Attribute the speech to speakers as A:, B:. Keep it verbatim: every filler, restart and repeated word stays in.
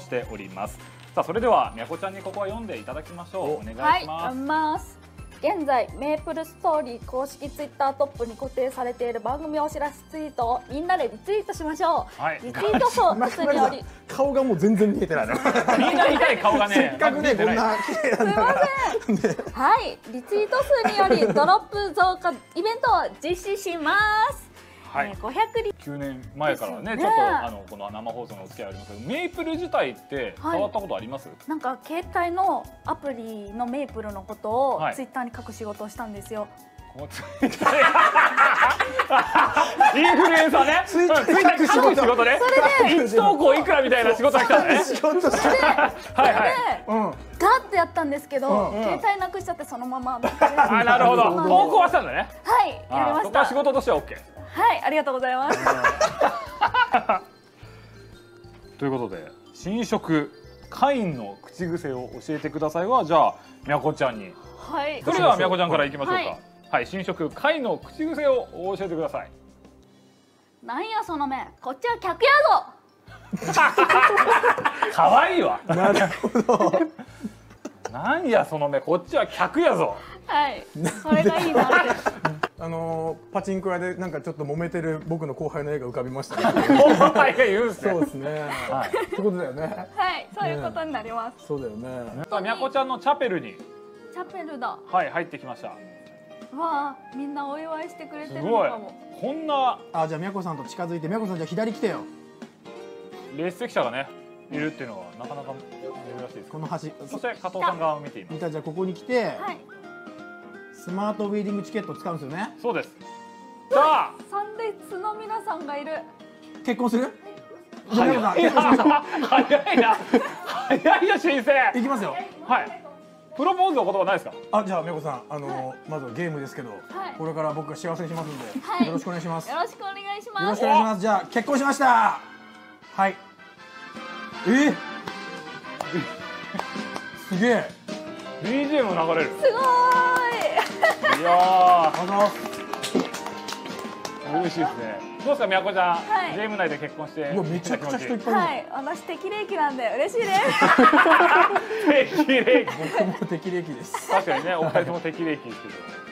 A: しております。さあそれではみやこちゃんにここは読んでいただきましょう。お願いします。
B: はい、読みます。現在メープルストーリー公式ツイッタートップに固定されている番組お知らせツイートをみんなでリツイートしましょう。はい、リツイート数により
C: 顔がもう全然見えてないね。
A: みんな痛い顔がね。
C: せっかくねこんな綺麗なんだから。
B: すみません。はい、リツイート数によりドロップ増加イベントを実施します。はい、ごひゃくリ
A: きゅうねんまえからね、ちょっとあのこの生放送のお付き合いありますけど、メイプル自体って変わったことあります？はい、
B: なんか携帯のアプリのメイプルのことをツイッターに書く仕事をしたんですよ。
A: インフルエンサーね。ツイッターに書く仕事ね。それで一投稿いくらみたいな仕事が来たね。
C: 仕事して。
B: はいはい。ガッてやったんですけど、携帯なくしちゃってそのまま。
A: あ、なるほど。投稿はしたんだね。
B: はい、やりました。
A: そこは仕事としてはオッケー。
B: はい、ありがとうございます。
A: ということで新色カインの口癖を教えてくださいは、じゃあみやこちゃんに。
B: はい。
A: それではみやこちゃんからいきましょうか。はい、はい、新色カインの口癖を教えてください。
B: なんやその目、こっちは客やぞ。
A: 可愛いわ。
C: なるほど。
A: なんやその目、こっちは客やぞ。
B: はい。それがいいなって。
C: あのー、パチンコ屋でなんかちょっと揉めてる僕の後輩の絵が浮かびましたね。
A: 後輩が言うんすね。
C: そうですね。はい。そういうことだよね。
B: はい、そういうことになります。
C: そうだよね。
A: さあみやこちゃんのチャペルに。
B: チャペルだ。
A: はい、入ってきました。
B: わあ、みんなお祝いしてくれてるのかも。
A: こんな。
C: あ、じゃあみやこさんと近づいて、みやこさんじゃあ左来てよ。
A: 列席者がねいるっていうのはなかなか珍しいです。
C: この端。
A: そして加藤さん側を見ています。
C: じゃあここに来て。
B: はい。
C: スマートウェディングチケットを使うんですよね。
A: そうです。さあ、
B: 参列の皆さんがいる。
C: 結婚する？
A: 早いな。早いな。早いな新生。
C: いきますよ。
A: はい。プロポーズの言葉ないですか？
C: あ、じゃあみやこさん、あのまずゲームですけど、これから僕が幸せにしますんで、よろしくお願いします。
B: よろしくお願いします。
C: よろしくお願いします。じゃあ結婚しました。はい。え？すげえ。
A: ビージーエム 流れる。
B: すごーい。
A: いやー、嬉しいですね。どうですかみやこちゃん、ゲーム内で結婚して。
C: うわ、めちゃくちゃ人いっぱいいる。
B: はい、私適齢期なんで嬉しいです。
A: 適齢期。
C: 僕も適齢期です。
A: 確かにね、お二人とも適齢期ですけど。